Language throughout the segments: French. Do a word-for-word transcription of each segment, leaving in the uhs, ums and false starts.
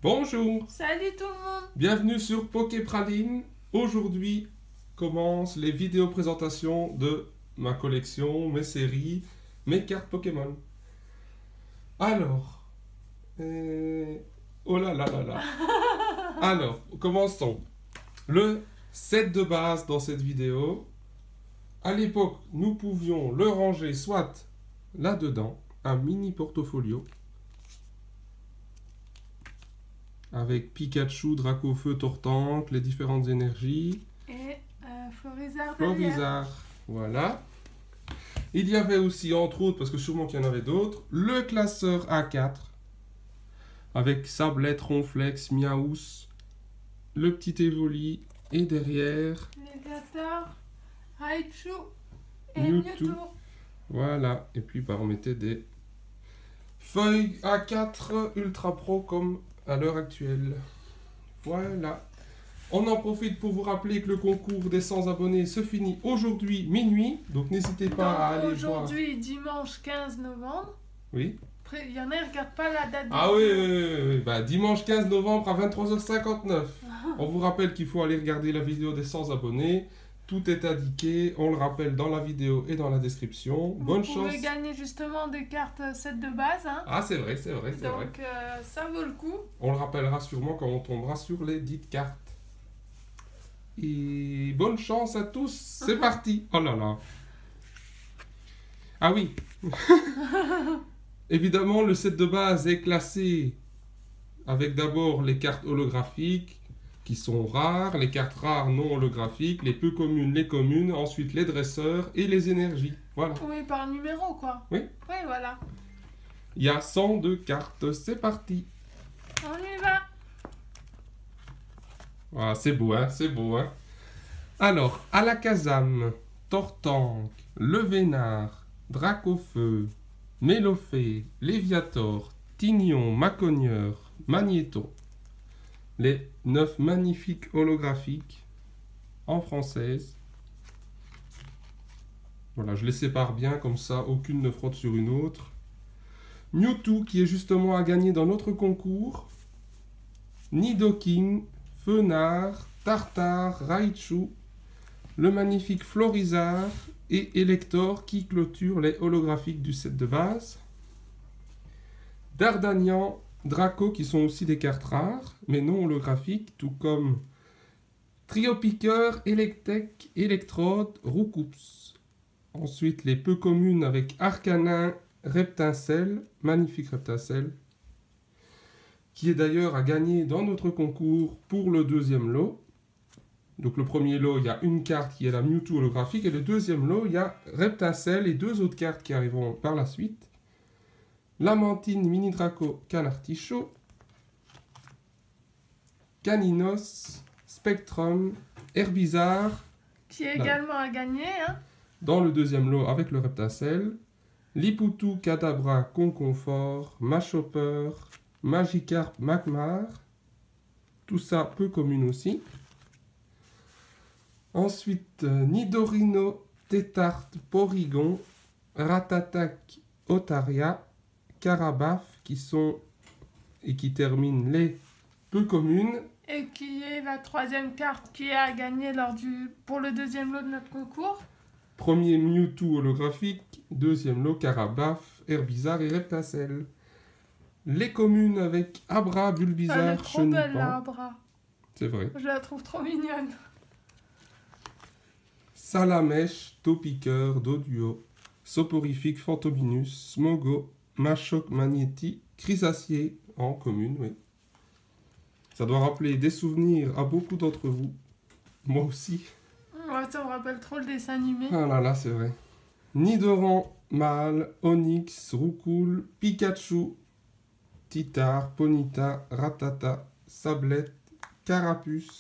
Bonjour, Salut tout le monde. bienvenue sur Poképraline. Aujourd'hui commencent les vidéos présentations de ma collection, mes séries, mes cartes Pokémon. Alors, euh, oh là là là là. Alors, commençons. Le set de base dans cette vidéo. À l'époque, nous pouvions le ranger soit là-dedans, un mini portfolio, avec Pikachu, Dracofeu, Tortank, les différentes énergies. Et euh, Florizard derrière. Florizard, voilà. Il y avait aussi, entre autres, parce que sûrement qu'il y en avait d'autres, le classeur A quatre, avec Sablette, Ronflex, Miaous, le petit Evoli, et derrière, Léviator, Raichu et Mewtwo. Mewtwo. Voilà. Et puis, bah, on mettait des feuilles A quatre Ultra Pro comme à l'heure actuelle. Voilà. On en profite pour vous rappeler que le concours des cent abonnés se finit aujourd'hui minuit. Donc n'hésitez pas Donc, à aller voir. aujourd'hui, dimanche quinze novembre. Oui. Après, il y en a, ils ne regardent pas la date. Ah du- oui, oui, oui, oui. Bah, dimanche quinze novembre à vingt-trois heures cinquante-neuf. On vous rappelle qu'il faut aller regarder la vidéo des cent abonnés. Tout est indiqué, on le rappelle dans la vidéo et dans la description. Vous Bonne pouvez chance. gagner justement des cartes euh, set de base. Hein. Ah, c'est vrai, c'est vrai, c'est vrai. Donc euh, ça vaut le coup. On le rappellera sûrement quand on tombera sur les dites cartes. Et bonne chance à tous. C'est parti. Oh là là. Ah oui. Évidemment, le set de base est classé avec d'abord les cartes holographiques qui sont rares, les cartes rares non holographiques, les peu communes, les communes, ensuite les dresseurs et les énergies. Voilà. Oui, par numéro quoi. Oui. Oui, voilà. Il y a cent deux cartes. C'est parti. On y va. Ah, c'est beau, hein, c'est beau, hein. Alors, Alakazam, Tortank, Levénard, Dracofeu, Mélofée, Léviator, Tignon, Macogneur, Magnéto. Les neuf magnifiques holographiques en française. Voilà, je les sépare bien, comme ça, aucune ne frotte sur une autre. Mewtwo, qui est justement à gagner dans notre concours. Nidoking, Fenard, Tartare, Raichu, le magnifique Florizard et Elector qui clôture les holographiques du set de base. Dardanian, Draco qui sont aussi des cartes rares, mais non holographiques, tout comme Triopiqueur, Electek, Electrode, Roucoups. Ensuite, les peu communes avec Arcanin, Reptincelle, magnifique Reptincelle, qui est d'ailleurs à gagner dans notre concours pour le deuxième lot. Donc le premier lot, il y a une carte qui est la Mewtwo holographique, et le deuxième lot, il y a Reptincelle et deux autres cartes qui arriveront par la suite. Lamantine, Mini Draco, Canartichaud, Caninos, Spectrum, Herbizarre, Qui est Là. également à gagner. Hein. dans le deuxième lot avec le Reptincelle, Lipoutou, Kadabra, Conconfort, Machopper, Magikarp, Magmar, tout ça peu commun aussi. Ensuite, euh, Nidorino, Tétarte, Porygon, Ratatak, Otaria, Carabaf, qui sont et qui terminent les peu communes. Et qui est la troisième carte qui est à gagner lors du, pour le deuxième lot de notre concours. Premier Mewtwo holographique, deuxième lot Carabaf, Herbizarre et Reptincelle. Les communes avec Abra, Elle est Bulbizarre, trop belle Chenipan. la Abra. C'est vrai. Je la trouve trop mignonne. Salamèche, Topiqueur, Doduo, Soporifique, Fantominus, Smogo, Machoc, Magnéti, Chrysacier, en commune, oui. Ça doit rappeler des souvenirs à beaucoup d'entre vous. Moi aussi. Ouais, ça me rappelle trop le dessin animé. Ah là là, c'est vrai. Nidoran, Mâle, Onyx, Roucoule, Pikachu, Titar, Ponyta, Ratata, Sablette, Carapuce.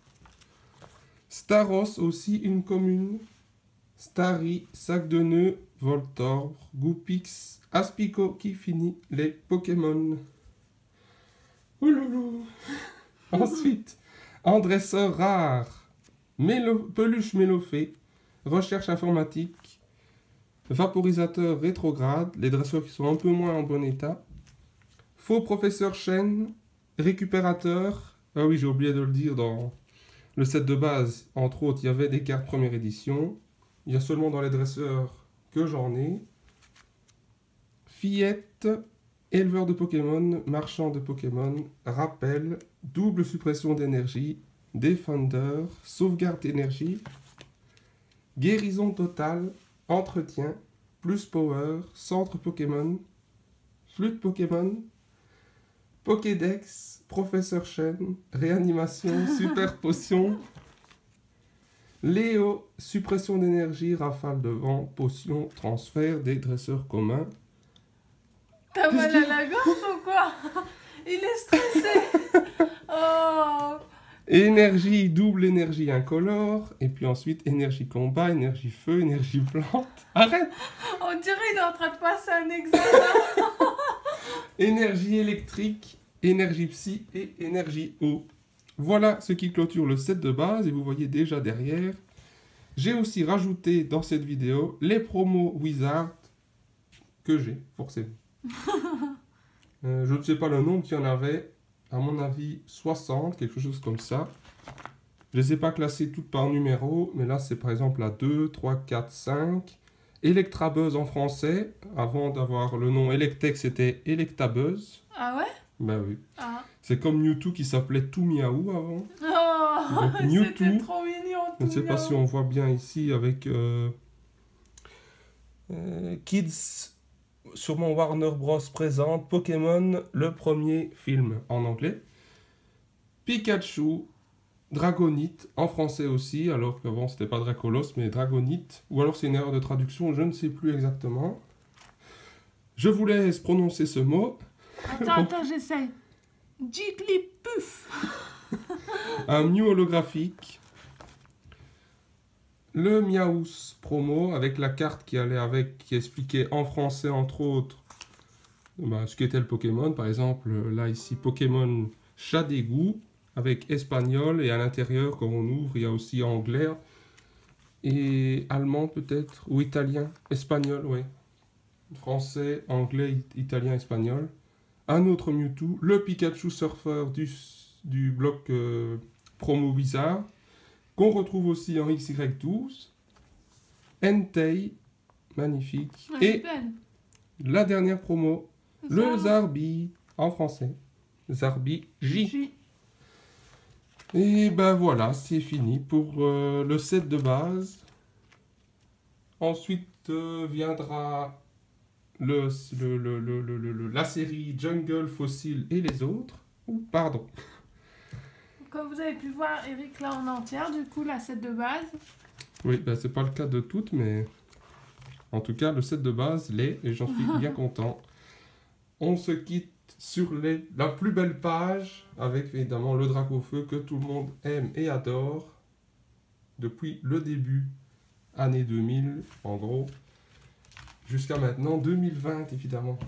Staros aussi une commune. Starry, Sac de Nœuds, Voltorb, Goupix, Aspico qui finit les Pokémon. Ouloulou. Ensuite, en dresseur rare, Mélo, Peluche Mélofée, Recherche informatique, Vaporisateur rétrograde, les dresseurs qui sont un peu moins en bon état, Faux Professeur Chêne, récupérateur. Ah oui, j'ai oublié de le dire dans le set de base. Entre autres, il y avait des cartes première édition. Il y a seulement dans les dresseurs que j'en ai. Fillette, éleveur de Pokémon, marchand de Pokémon, rappel, double suppression d'énergie, Defender, sauvegarde d'énergie, guérison totale, entretien, plus power, centre Pokémon, flûte Pokémon, Pokédex, professeur Chen, réanimation, super potion, Léo, suppression d'énergie, rafale de vent, potion, transfert des dresseurs communs. T'as mal à la gorge ou quoi? Il est stressé. Oh. Énergie, double énergie incolore, et puis ensuite énergie combat, énergie feu, énergie plante. Arrête! On dirait qu'il est en train de passer un examen. Énergie électrique, énergie psy et énergie eau. Voilà ce qui clôture le set de base, et vous voyez déjà derrière, j'ai aussi rajouté dans cette vidéo les promos Wizard que j'ai, forcément. euh, je ne sais pas le nombre qu'il y en avait. À mon avis, soixante, quelque chose comme ça. Je ne les ai pas classées toutes par numéro, mais là, c'est par exemple la deux, trois, quatre, cinq. Electabuzz en français. Avant d'avoir le nom Electek, c'était Electabuzz. Ah ouais? Ben oui. Ah. C'est comme Mewtwo qui s'appelait Tout Miaou avant. Oh, Donc, Mewtwo, c'était trop mignon. je ne sais pas si on voit bien ici avec euh, euh, Kids... Sûrement Warner Bros. Présente Pokémon, le premier film en anglais. Pikachu, Dragonite, en français aussi, alors qu'avant c'était pas Dracolos, mais Dragonite. Ou alors c'est une erreur de traduction, je ne sais plus exactement. Je vous laisse prononcer ce mot. Attends, attends, j'essaie. Jigglypuff. Un Mew holographique. Le Miaous promo avec la carte qui allait avec, qui expliquait en français entre autres bah, ce qu'était le Pokémon. Par exemple, là ici, Pokémon Chat d'égout avec espagnol et à l'intérieur, quand on ouvre, il y a aussi anglais et allemand peut-être, ou italien, espagnol, oui. Français, anglais, italien, espagnol. Un autre Mewtwo, le Pikachu Surfer du, du bloc euh, promo Wizard, qu'on retrouve aussi en X Y douze, Entei, magnifique, Ouais, et la dernière promo, le Zar- Zarbi, en français, Zarbi J. J. Et ben voilà, c'est fini pour euh, le set de base. Ensuite euh, viendra le, le, le, le, le, le- la série Jungle, Fossil et les autres. Ou pardon. Comme vous avez pu voir, Eric là en entière, du coup la set de base. Oui, ben c'est pas le cas de toutes, mais en tout cas, le set de base l'est et j'en suis bien content. On se quitte sur les, la plus belle page avec évidemment le Dracofeu que tout le monde aime et adore depuis le début, année deux mille en gros, jusqu'à maintenant deux mille vingt évidemment.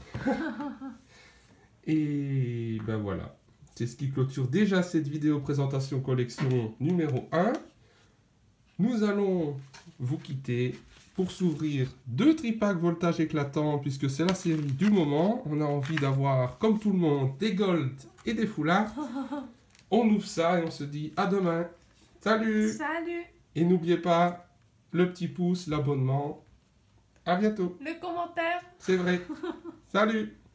Et ben voilà, c'est ce qui clôture déjà cette vidéo présentation collection numéro un. Nous allons vous quitter pour s'ouvrir deux tripacks voltage éclatant puisque c'est la série du moment. On a envie d'avoir, comme tout le monde, des gold et des foulards. On ouvre ça et on se dit à demain. Salut! Salut! Et n'oubliez pas le petit pouce, l'abonnement. À bientôt. Le commentaire. C'est vrai. Salut!